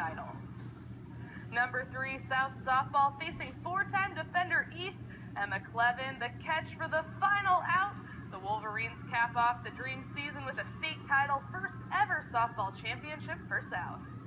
title. Number 3, South Softball facing 4-time defender East. Emma Clevin, the catch for the final out. The Wolverines cap off the dream season with a state title, first ever softball championship for South.